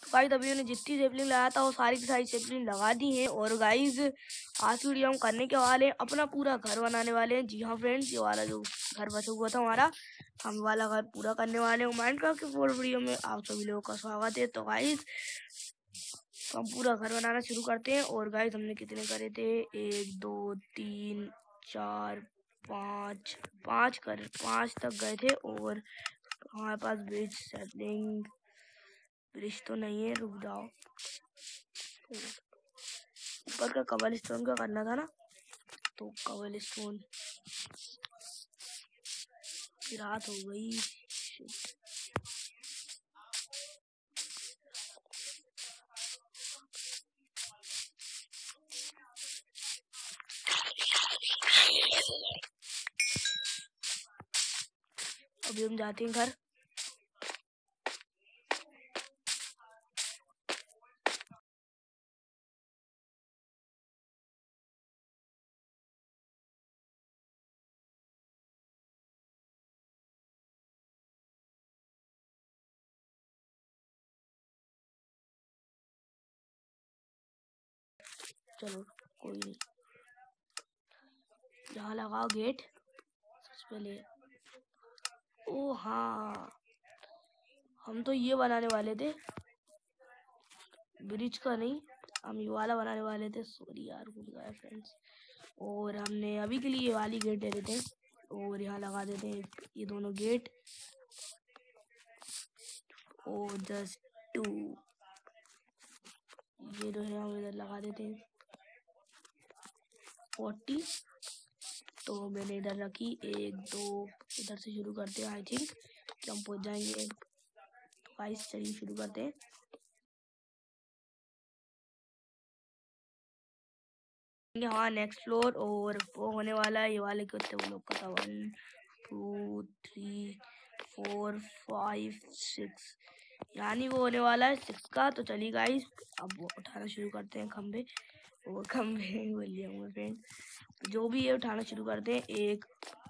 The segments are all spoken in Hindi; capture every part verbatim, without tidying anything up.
गाइस अभी मैंने जितनी सेपलिंग लगाया था वो सारी की सारी सेपलिंग लगा दी है। और गाइस आज की वीडियो हम करने के वाले हैं अपना पूरा घर बनाने वाले हैं। जी हाँ फ्रेंड्स, ये वाला जो घर बचा हुआ था हमारा, हम वाला घर पूरा करने वाले हैं। माइनक्राफ्ट के फोर वीडियो में आप सभी लोगों का स्वागत है। तो गाइस हम पूरा घर बनाना शुरू करते हैं। और गाइस हमने कितने करे थे, एक दो तीन चार पाँच पाँच कर पाँच तक गए थे। और हमारे पास ब्रिज सेपलिंग ब्रिज तो नहीं है, रुक जाओ, ऊपर का कबल स्टोन का करना था ना, तो कबल स्टोन की रात हो गई। अभी हम जाते हैं घर। चलो कोई नहीं, यहाँ लगाओ गेट सबसे पहले। ओ हाँ, हम तो ये बनाने वाले थे, ब्रिज का नहीं, हम ये वाला बनाने वाले थे। सॉरी यार, भूल गया फ्रेंड्स। और हमने अभी के लिए ये वाली गेट ले लेते हैं और यहाँ लगा देते हैं ये दोनों गेट। और जस्ट टू ये जो है हम इधर लगा देते हैं फोर्टी। तो मैंने इधर रखी एक दो, इधर से शुरू करते हैं। आई थिंक कि हम पहुंच जाएंगे। गाइस चलिए शुरू करते हैं। हाँ नेक्स्ट फ्लोर, और वो होने वाला है ये वाले कितने वो लोग का था, one two three four five six, यानी वो होने वाला है सिक्स का। तो चलिए गाइस अब वो उठाना शुरू करते हैं खंबे। वो खंबे बोल लिया हूँ फ्रेंड, जो भी है उठाना शुरू करते हैं। एक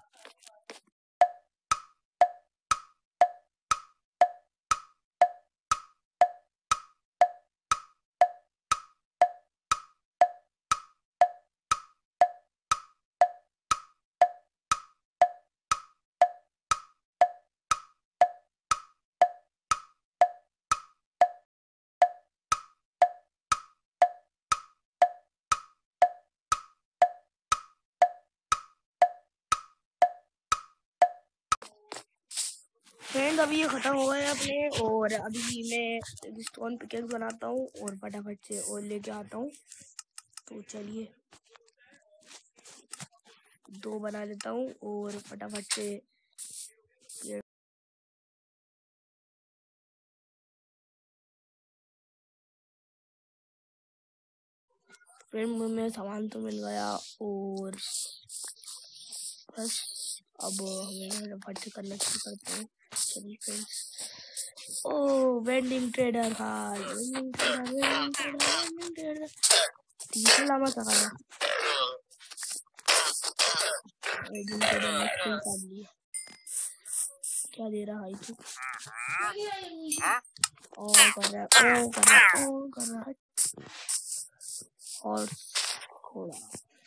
फ्रेंड अभी ये खत्म हो गए अपने। और अभी मैं स्टोन पिकेक्स बनाता हूँ और फटाफट से और लेके आता हूँ। तो चलिए दो बना लेता हूँ और फटाफट से। फ्रेंड में सामान तो मिल गया और बस अब हमें फटाफट से करना शुरू करते हैं। चलिए फ्रेंड्स, ओ वेंडिंग ट्रेडर, हाँ vending trader vending trader vending trader तीसरा लामा सका था वेंडिंग ट्रेडर ने फुल कर लिया। क्या दे रहा है तू? ओ कर रहा है, ओ कर रहा है, ओ कर रहा है। और घोड़ा।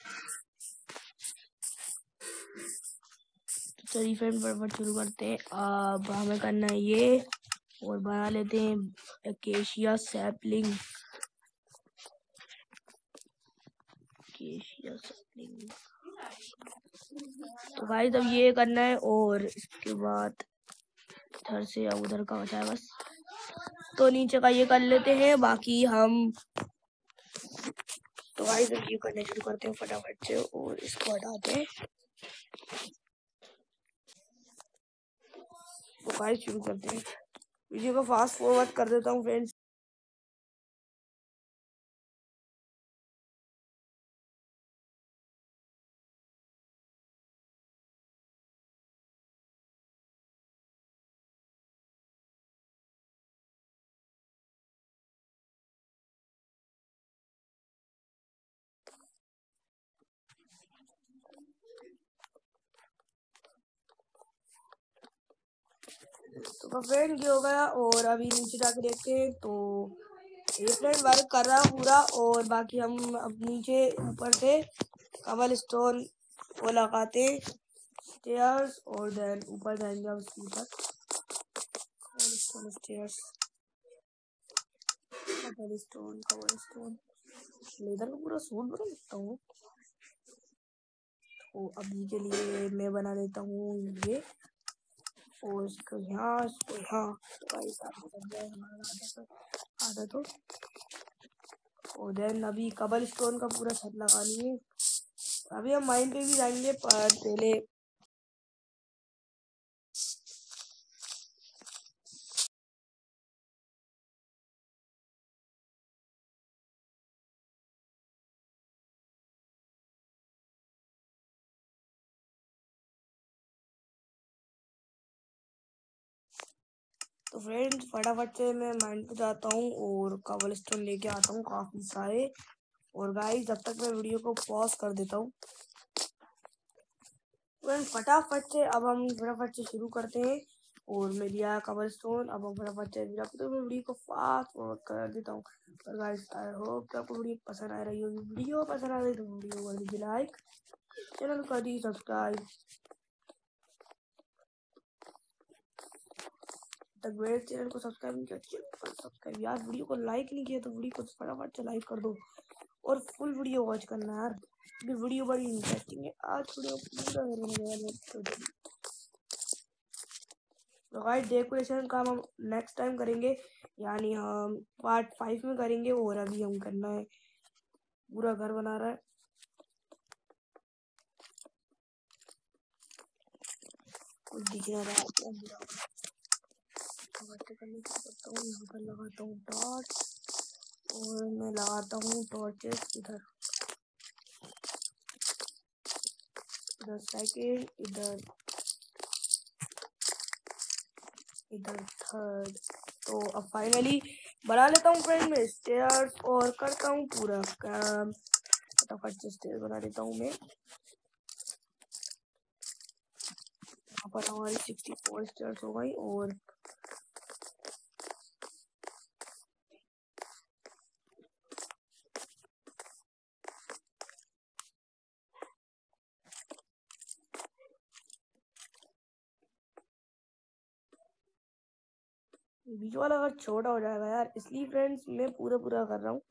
चलिए फ्रेंड फटाफट शुरू करते हैं। अब हमें करना है ये, और बना लेते हैं एकेशिया सैपलिंग। एकेशिया सैपलिंग तो गाइस अब ये करना है। और इसके बाद इधर से अब उधर का बचा है बस, तो नीचे का ये कर लेते हैं बाकी हम। तो गाइस अब ये करने शुरू करते हैं फटाफट से और इसको हटाते हैं। तो गाइस शुरू करते हैं, वीडियो को फास्ट फॉरवर्ड कर देता हूँ फ्रेंड्स। तो फ्रेंड ये हो गया और अभी नीचे जाके देखते हैं। तो ये फ्रेंड वर्क कर रहा है पूरा और बाकी हम अब नीचे ऊपर से कबल स्टोन वो लगाते स्टेयर्स और देन ऊपर जाएंगे हम उसके ऊपर cobblestone stairs cobblestone cobblestone leather का पूरा सूट बना सकता हूँ। तो अभी के लिए मैं बना लेता हूँ ये और इसको यहाँ इसको यहाँ आधा तो और देन अभी कबल स्टोन का पूरा छत लगानी है। अभी हम माइन पे भी जाएंगे पर पहले तो फ्रेंड्स फटाफट से मैं माइन पे जाता हूँ और कबल स्टोन लेके आता हूँ काफी सारे। और गाइस जब तक मैं वीडियो को पॉज कर देता हूँ फ्रेंड्स फटाफट से अब हम फटाफट से शुरू करते हैं। और मैं लिया कबल स्टोन अब हम फटाफट से तो मैं वीडियो को फास्ट फॉरवर्ड कर देता हूँ। और गाइस आई होप कि आपको वीडियो पसंद आ रही होगी। वीडियो पसंद आ रही तो वीडियो कर दीजिए लाइक, चैनल कर दीजिए सब्सक्राइब। तक मेरे चैनल को सब्सक्राइब नहीं किया चैनल को सब्सक्राइब यार, वीडियो को लाइक नहीं किया तो वीडियो को फटाफट से लाइक कर दो और फुल वीडियो वॉच करना यार क्योंकि वीडियो बड़ी इंटरेस्टिंग है। आज वीडियो पूरा करने तो गाइस डेकोरेशन का हम नेक्स्ट टाइम करेंगे यानी हम पार्ट फाइव में करेंगे। और अभी हम करना है पूरा घर बना रहा है कुछ दिख रहा है करने की करता हूँ। यहाँ पर लगाता हूँ टॉर्च और मैं लगाता हूँ टॉर्चेस इधर इधर सेकेंड इधर इधर थर्ड। तो अब फाइनली बना लेता हूँ फ्रेंड में स्टेयर्स और करता हूँ पूरा काम। फटाफट से स्टेयर बना देता हूँ मैं। यहाँ पर हमारी सिक्सटी फोर स्टेयर्स हो गई और बीच वाला अगर छोटा हो जाएगा यार इसलिए फ्रेंड्स मैं पूरा पूरा कर रहा हूँ।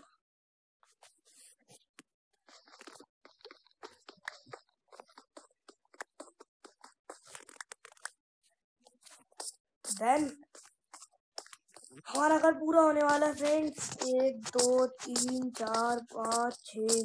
देन हमारा घर पूरा होने वाला है फ्रेंड्स। एक दो तीन चार पाँच छ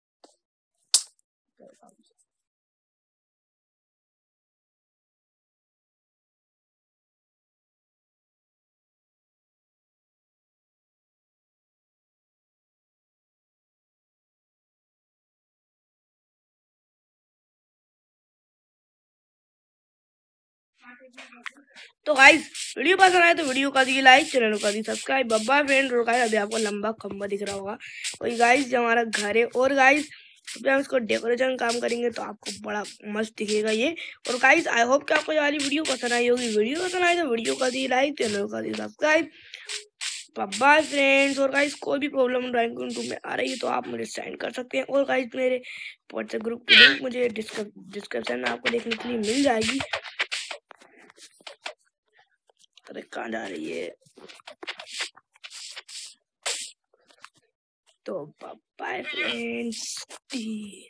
तो गाइस वीडियो पसंद आए तो वीडियो का दिए लाइक, चैनल का दिए सब्सक्राइब। बब्बा फ्रेंड और गाइस अभी आपको लंबा खंबा दिख रहा होगा वही गाइस जो हमारा घर है। और गाइस जब हम इसको डेकोरेशन काम करेंगे तो आपको बड़ा मस्त दिखेगा ये। और गाइस आई होप कि आपको ये वाली वीडियो पसंद आई होगी। वीडियो पसंद आई तो वीडियो का दिए लाइक, चैनल का दिए सब्सक्राइब। Bye friends. और गाइस कोई भी प्रॉब्लम ड्राइंग रूम में आ रही है तो आप मुझे सेंड कर सकते हैं। और गाइस मेरे व्हाट्सएप ग्रुप की लिंक मुझे डिस्क्रिप्शन में आपको देखने के लिए मिल जाएगी। अरे कहाँ जा रही है तो बाय फ्रेंड्स।